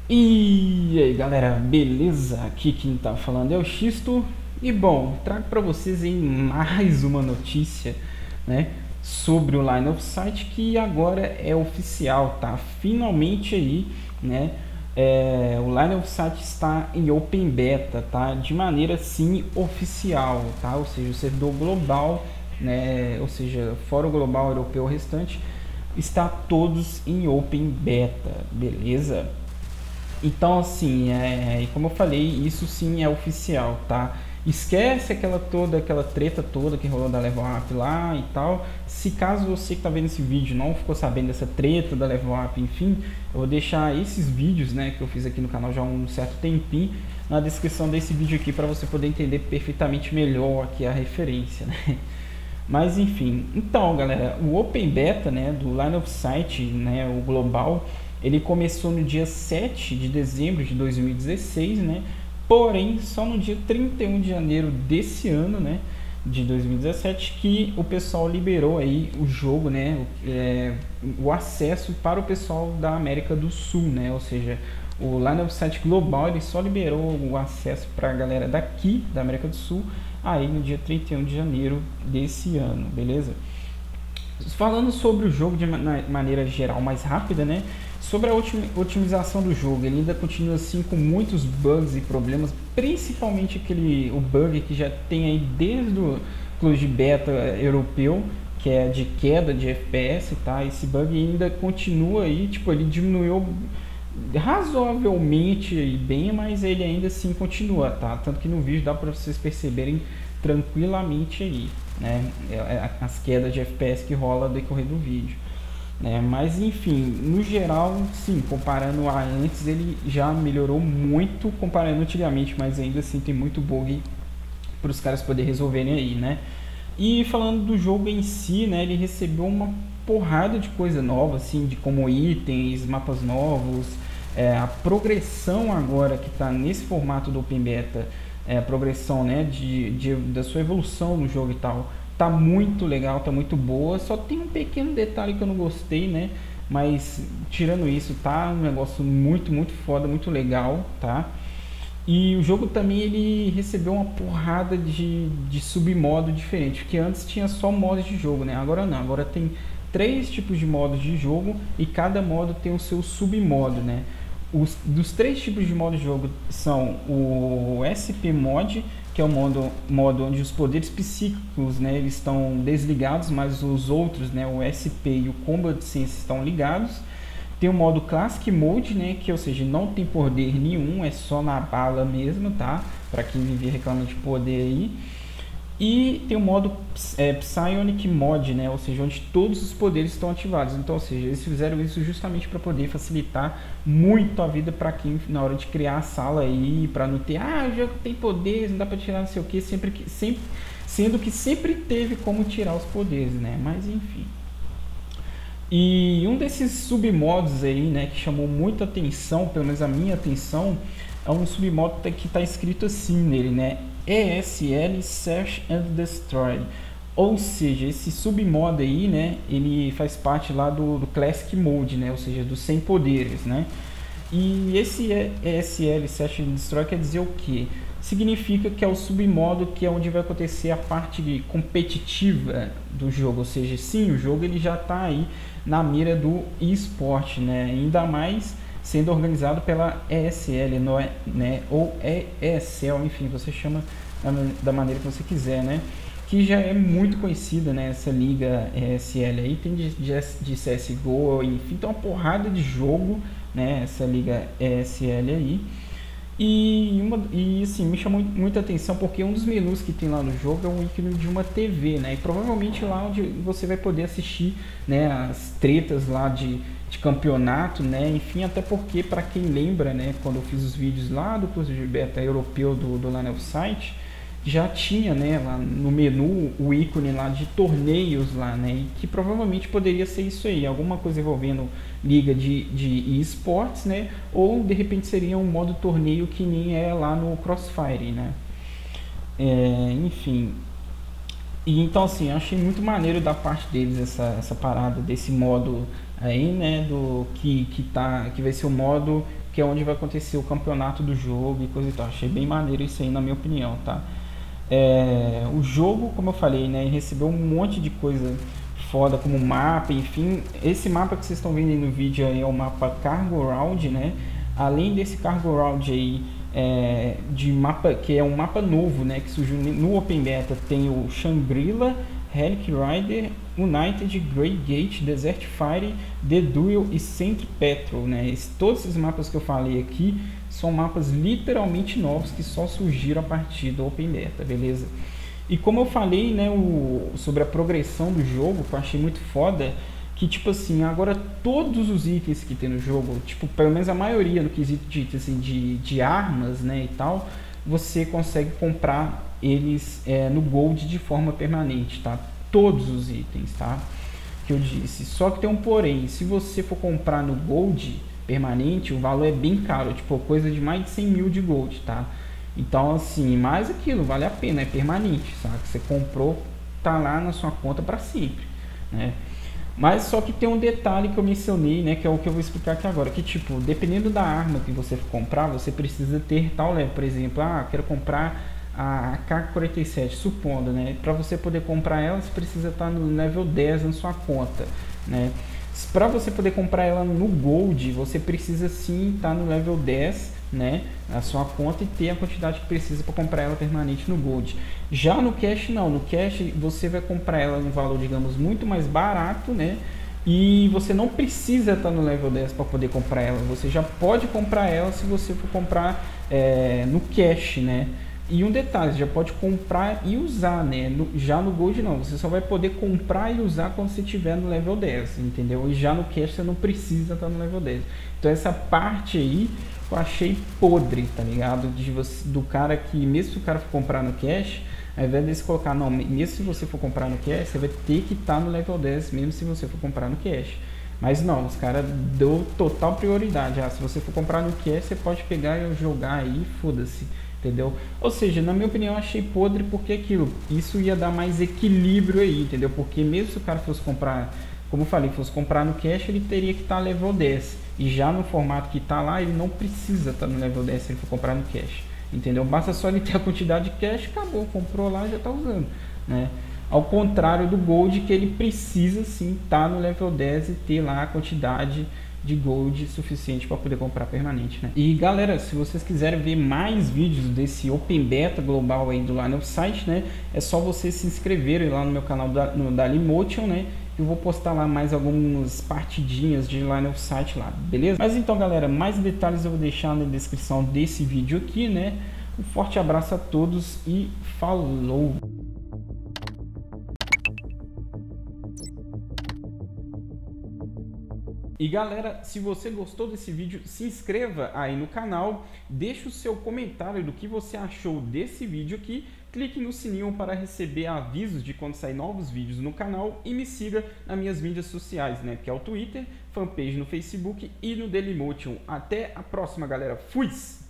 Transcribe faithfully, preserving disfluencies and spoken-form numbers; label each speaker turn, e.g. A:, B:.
A: E aí galera, beleza? Aqui quem tá falando é o Xisto. E bom, trago para vocês aí mais uma notícia, né, sobre o Line of Sight, que agora é oficial, tá? Finalmente aí, né, é, o Line of Sight está em Open Beta, tá? De maneira sim oficial, tá? Ou seja, o servidor global, né, ou seja, fora o global europeu restante, está todos em Open Beta, beleza? Então, assim, é, como eu falei, isso sim é oficial, tá? Esquece aquela toda, aquela treta toda que rolou da Level Up lá e tal. Se caso você que tá vendo esse vídeo não ficou sabendo dessa treta da Level Up, enfim, eu vou deixar esses vídeos, né, que eu fiz aqui no canal já há um certo tempinho, na descrição desse vídeo aqui para você poder entender perfeitamente melhor aqui a referência, né? Mas enfim, então galera, o Open Beta, né, do Line of Sight, né, o global, ele começou no dia sete de dezembro de dois mil e dezesseis, né, porém só no dia trinta e um de janeiro desse ano, né, de dois mil e dezessete, que o pessoal liberou aí o jogo, né, o, é, o acesso para o pessoal da América do Sul, né, ou seja, o Line of Sight global ele só liberou o acesso para a galera daqui da América do Sul aí no dia trinta e um de janeiro desse ano, beleza? Falando sobre o jogo de maneira geral, mais rápida, né? Sobre a otimização do jogo, ele ainda continua assim com muitos bugs e problemas, principalmente aquele o bug que já tem aí desde o close beta europeu, que é de queda de F P S, tá? Esse bug ainda continua aí, tipo, ele diminuiu razoavelmente bem, mas ele ainda assim continua, tá? Tanto que no vídeo dá para vocês perceberem tranquilamente aí, né? As quedas de F P S que rola no decorrer do vídeo, né? Mas enfim, no geral, sim, comparando a antes, ele já melhorou muito comparando antigamente, mas ainda assim tem muito bug para os caras poderem resolverem aí, né? E falando do jogo em si, né, ele recebeu uma porrada de coisa nova, assim, de como itens, mapas novos, é, a progressão agora que está nesse formato do Open Beta, é, a progressão, né, de, de, da sua evolução no jogo e tal, tá muito legal, tá muito boa. Só tem um pequeno detalhe que eu não gostei, né, mas tirando isso, tá um negócio muito, muito foda, muito legal, tá? E o jogo também ele recebeu uma porrada de, de submodo diferente, porque antes tinha só modos de jogo, né? Agora não, agora tem três tipos de modos de jogo e cada modo tem o seu submodo, né? Os, dos três tipos de modo de jogo são o S P Mod, que é o modo, modo onde os poderes psíquicos, né, eles estão desligados, mas os outros, né, o S P e o Combat Sense estão ligados. Tem o modo Classic Mode, né, que ou seja, não tem poder nenhum, é só na bala mesmo, tá? Para quem vive reclamando de poder aí. E tem o modo é, Psionic Mod, né, ou seja, onde todos os poderes estão ativados. Então, ou seja, eles fizeram isso justamente para poder facilitar muito a vida para quem na hora de criar a sala aí, para não ter, ah, o jogo tem poderes, não dá para tirar não sei o que, sempre que sempre sendo que sempre teve como tirar os poderes, né? Mas enfim. E um desses submodos aí, né, que chamou muita atenção, pelo menos a minha atenção, é um submodo que está escrito assim nele, né, E S L Search and Destroy. Ou seja, esse submodo aí, né, ele faz parte lá do, do Classic Mode, né, ou seja, dos sem poderes, né. E esse E S L Search and Destroy quer dizer o que? Significa que é o submodo que é onde vai acontecer a parte competitiva do jogo, ou seja, sim, o jogo ele já está aí na mira do eSport, né? Ainda mais sendo organizado pela E S L, não é, né? Ou E S L, enfim, você chama da maneira que você quiser, né? Que já é muito conhecida, né? Essa liga E S L aí, tem de, de, de C S G O, enfim, tem uma porrada de jogo, né? Essa liga E S L aí. E, uma, e assim, me chamou muita atenção porque um dos menus que tem lá no jogo é um ícone de uma T V, né? E provavelmente lá onde você vai poder assistir, né, as tretas lá de, de campeonato, né? Enfim, até porque, para quem lembra, né, quando eu fiz os vídeos lá do curso de beta europeu do, do Line of Sight, já tinha, né, lá no menu o ícone lá de torneios lá, né, e que provavelmente poderia ser isso aí, alguma coisa envolvendo liga de, de esportes, né, ou de repente seria um modo torneio que nem é lá no Crossfire, né, é, enfim. E então assim, eu achei muito maneiro da parte deles essa, essa parada desse modo aí, né, do que, que, tá, que vai ser o modo que é onde vai acontecer o campeonato do jogo e coisa e tal. Achei bem maneiro isso aí, na minha opinião, tá? É, o jogo, como eu falei, né, recebeu um monte de coisa foda como mapa, enfim. Esse mapa que vocês estão vendo aí no vídeo aí é o mapa Cargo Round, né? Além desse Cargo Round aí, é, de mapa, que é um mapa novo, né, que surgiu no Open Beta, tem o Shangri-La, Relic Rider, United, Grey Gate, Desert Fire, The Duel e Saint Petrol, né? Esse, todos esses mapas que eu falei aqui são mapas literalmente novos que só surgiram a partir do Open Beta, beleza? E como eu falei, né, o, sobre a progressão do jogo, que eu achei muito foda, que tipo assim, agora todos os itens que tem no jogo, tipo, pelo menos a maioria no quesito de, assim, de, de armas, né, e tal, você consegue comprar eles é, no Gold de forma permanente, tá? Todos os itens, tá? Que eu disse. Só que tem um porém, se você for comprar no Gold permanente, o valor é bem caro, tipo, coisa de mais de cem mil de Gold, tá? Então, assim, mais aquilo, vale a pena, é permanente, sabe? Você comprou, tá lá na sua conta para sempre, né? Mas só que tem um detalhe que eu mencionei, né, que é o que eu vou explicar aqui agora, que tipo, dependendo da arma que você for comprar, você precisa ter tal level. Por exemplo, ah, quero comprar a K quarenta e sete, supondo, né, para você poder comprar ela, você precisa estar no level dez na sua conta, né. Para você poder comprar ela no Gold, você precisa sim estar no level dez, né, na sua conta e ter a quantidade que precisa para comprar ela permanente no Gold. Já no Cash não, no Cash você vai comprar ela no valor, digamos, muito mais barato, né, e você não precisa estar no level dez para poder comprar ela, você já pode comprar ela se você for comprar é, no Cash, né. E um detalhe, você já pode comprar e usar, né? No, já no Gold não, você só vai poder comprar e usar quando você estiver no level dez, entendeu? E já no Cash você não precisa estar no level dez. Então essa parte aí eu achei podre, tá ligado? De você, do cara que, mesmo se o cara for comprar no Cash, ao invés de você colocar, não, mesmo se você for comprar no Cash, você vai ter que estar no level dez, mesmo se você for comprar no Cash. Mas não, os caras dão total prioridade. Ah, se você for comprar no Cash, você pode pegar e jogar aí, foda-se. Entendeu? Ou seja, na minha opinião, eu achei podre porque aquilo, isso ia dar mais equilíbrio aí, entendeu? Porque mesmo se o cara fosse comprar, como eu falei, fosse comprar no Cash, ele teria que estar level dez. E já no formato que está lá, ele não precisa estar no level dez se ele for comprar no Cash, entendeu? Basta só ele ter a quantidade de Cash, acabou, comprou lá e já está usando, né? Ao contrário do Gold, que ele precisa sim estar no level dez e ter lá a quantidade de Gold suficiente para poder comprar permanente, né? E galera, se vocês quiserem ver mais vídeos desse Open Beta global aí do Line of Sight, né, é só vocês se inscreverem lá no meu canal da, no Dailymotion, né? Eu vou postar lá mais algumas partidinhas de Line of Sight lá, beleza? Mas então galera, mais detalhes eu vou deixar na descrição desse vídeo aqui, né? Um forte abraço a todos e falou! E galera, se você gostou desse vídeo, se inscreva aí no canal, deixe o seu comentário do que você achou desse vídeo aqui, clique no sininho para receber avisos de quando sair novos vídeos no canal e me siga nas minhas mídias sociais, né, que é o Twitter, fanpage no Facebook e no Dailymotion. Até a próxima galera, fui!